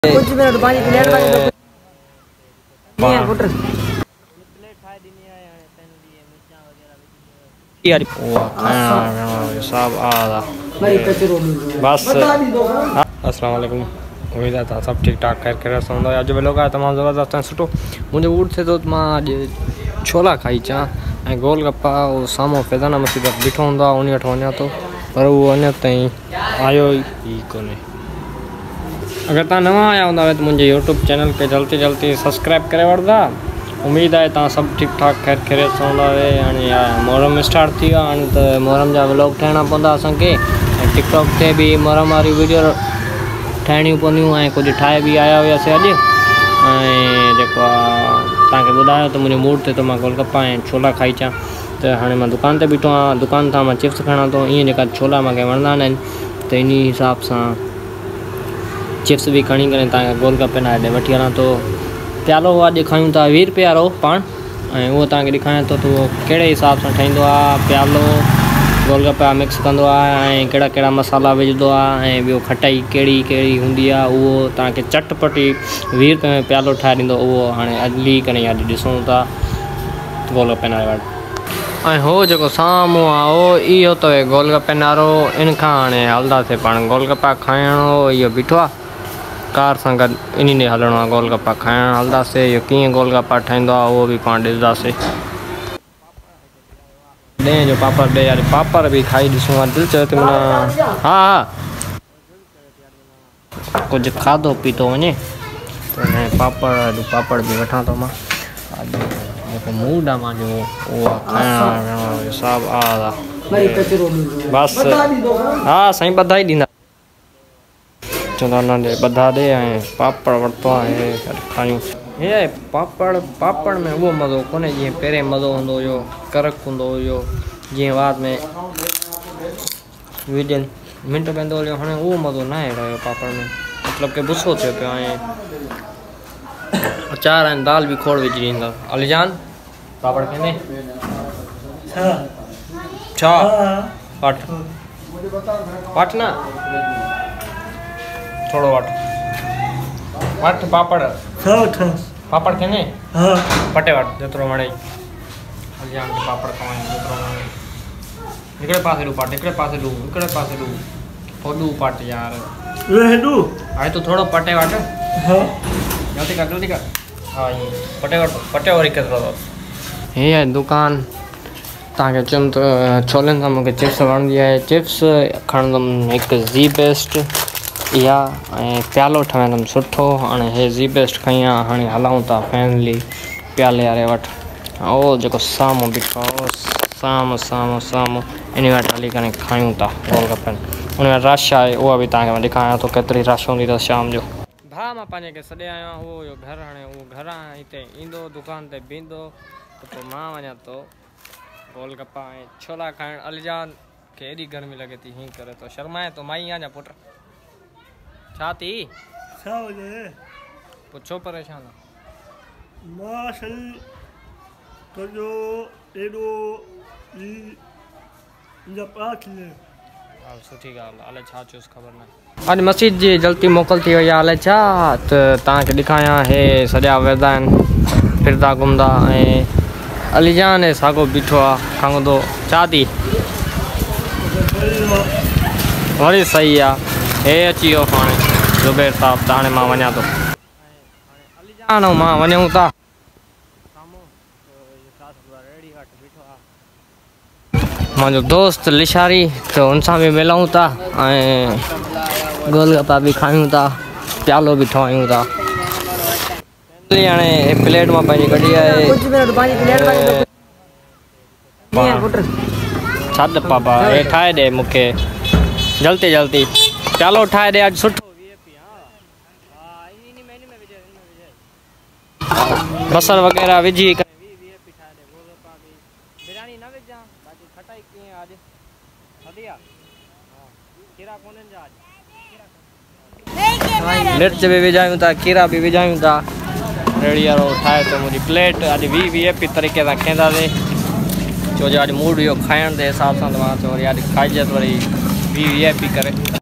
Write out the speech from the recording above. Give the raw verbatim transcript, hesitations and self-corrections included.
कुछ मिनट पानी प्लेट वाली नहीं है पुत्र प्लेट खाए दी नहीं आया है तन लिए मिर्चा वगैरह यार वो खाना सब आ भाई कचरो बस। अस्सलाम वालेकुम, उम्मीद है सब ठीक ठाक खैर खैर से होंदा। अॼु व्लॉग आहे तमामु ज़बरदस्त ऐं सुठो। मुंहिंजो मूड थिए थो त मां अॼु छोला खाई अचां ऐं गोलगप्पा उहो साम्हूं फैज़ाना मस्जिद बीठो हूंदो आहे, उन वटि वञा थो, पर उहो अञा ताईं आयो ई कोन्हे। अगर तुम नवा आया हूंदा तो मुझे यूट्यूब चैनल पे जल्दी जल्दी सब्सक्राइब करे वठंदा। उम्मीद है तुम सब ठीक ठाक खैर खैरियत से हूंदा। हाणे मोहरम स्टार्ट थी वियो, हाणे त मोहरम जा व्लॉग ठाहिणा पवंदा असांखे। टिकटॉक ते भी मोहरम वारी वीडियो ठाहिणियूं पवंदियूं ऐं कुझु ठाहे भी आया हुआसीं अॼु। ऐं जेको आहे तव्हांखे ॿुधायो त मुंहिंजो मूड थिए थो मां गोलगप्पा ऐं छोला खाई अचां, त हाणे मां दुकान ते बीठो आहियां। दुकान तां मां चिप्स खणा थो, ईअं जेका छोला मूंखे वणंदा आहिनि, त इन हिसाब सां चिप्स भी खणी करे तव्हांखे गोलगप्पे ना हेॾे वठी हलां थो। प्यालो अॼु खायूं था वीह रुपया वारो पाण, ऐं उहो तव्हांखे ॾेखारियां थो त उहो कहिड़े हिसाब सां ठहींदो आहे। प्यालो गोलगप्पा मिक्स कंदो आहे ऐं कहिड़ा कहिड़ा मसाला विझंदो आहे ऐं ॿियो खटाई कहिड़ी कहिड़ी हूंदी आहे, उहो तव्हांखे चटपटी वीह रुपये में प्यालो ठाहे ॾींदो। उहो हाणे हली करे अॼु ॾिसूं था गोलगप्पे नारे वटि। ऐं हो जेको साम्हूं आहे उहो इहो अथव गोलगप्पे नारो। इन खां हाणे हलंदासीं पाण गोलगप्पा खाइणो। इहो बीठो आहे कार सां गॾु, इन ॾे हलणो आहे गोलगप्पा खाइणु हलंदासीं। इहो कीअं गोलगप्पा ठाहींदो आहे उहो बि पाण ॾिसंदासीं। ॾहें जो पापड़ ॾे यार, पापड़ भी खाई ॾिसूं। दिलि चए थी माना हा हा कुझु खाधो पीतो वञे त पापड़ पापड़ भी वठां थो मां। जेको मूड आहे मुंहिंजो उहो खाइणु सभु आ बसि। हा साईं बधाई ॾींदा, चवंदा न ॿधा ॾे ऐं पापड़ वरितो आहे खायूं। हे पापड़ पापड़ में उहो मज़ो कोन्हे जीअं पहिरें मज़ो हूंदो हुयो, करक हूंदो हुयो, जीअं वाद में विझनि मिंट पवंदो हुयो। हाणे उहो मज़ो न आहे रहियो पापड़ में, मतिलबु की बुसो थियो पियो। ऐं अचार ऐं दाल भी खोड़ विझी ॾींदा। अलीजान पापड़ कंदे छा वठ वठ न थोड़ो वठ वठ पापड़ पापड़ कंदे पटे वठ जेतिरो वणे। अलीजान के पापड़ खवाइं जेतिरो वणे। हिकिड़े पासे ॾू पट, हिकिड़े पासे ॾू, हिकिड़े पासे ॾू, होॾू पट यार हाणे तूं थोरो पटे वठ। जल्दी कर जल्दी कर। हाँ ईअं पटे वठ पटे वरी केतिरो। हे आहे दुकान। तव्हांखे चयुमि त छोलनि सां मूंखे चिप्स वणंदी आहे। चिप्स खणंदुमि हिकु ज़ी बेस्ट इहा, ऐं प्यालो ठहंदुमि सुठो। हाणे हे ज़ी बेस्ट खई आहे, हाणे हलूं था फैमिली प्याले वारे वटि। उहो जेको साम्हूं बीठो आहे साम्हूं साम्हूं साम्हूं इन वटि हली करे खायूं था गोलगप्पनि। उन वटि रश आहे, उहा बि तव्हांखे मां ॾेखारियां थो केतिरी रश हूंदी अथसि शाम जो। भाउ मां पंहिंजे खे सॾे आयो आहियां, उहो घरु हाणे उहो घरां हिते ईंदो दुकान ते बीहंदो, त पोइ मां वञा थो गोलगप्पा ऐं छोला खाइणु। अलीजान खे एॾी गर्मी लॻे थी, हीअं करे थो शर्माए थो। माई आहियां पुट छा थी पोइ छो परेशान आहे? सुठी ॻाल्हि आहे, अलाए छा चयोसि ख़बर न। अॼु मस्जिद जी जल्दी मोकल थी वई आहे, अलाए छा, त तव्हांखे ॾेखारियां। हे सॼा वेंदा आहिनि फिरदा घुमंदा, ऐं अलीजान हे साॻो बीठो आहे खंघंदो। छा थी वरी सही आहे। हे अची वियो हाणे ज़ुबैर साहिबु, त हाणे मां वञा थो। अलीजान ऐं मां वञूं था मुंहिंजो दोस्त लिशारी, त हुन सां बि मिलूं था ऐं गोलगप्पा भी खायूं था, प्यालो भी ठहायूं था। हाणे प्लेट मां पंहिंजी कढी आहे। छॾ पापा हे ठाहे ॾे मूंखे जल्दी जल्दी प्यालो ठाहे ॾे अॼु सुठो। बसर वग़ैरह विझी करे बिरयानी न विझां, बाक़ी खटाई कीअं अॼु थधी आहे। खीरा कोन्हनि जा अॼु, मिर्च भी विझायूं था, खीरा भी विझायूं था। रेडी वारो ठाहे थो मुंहिंजी प्लेट। अॼु वी वी आई पी तरीक़े सां खाईंदासीं, छो जो अॼु मूड हुयो खाइण जे हिसाब सां, त मां चयो वरी अॼु खाइजे वरी वी वी आई पी करे।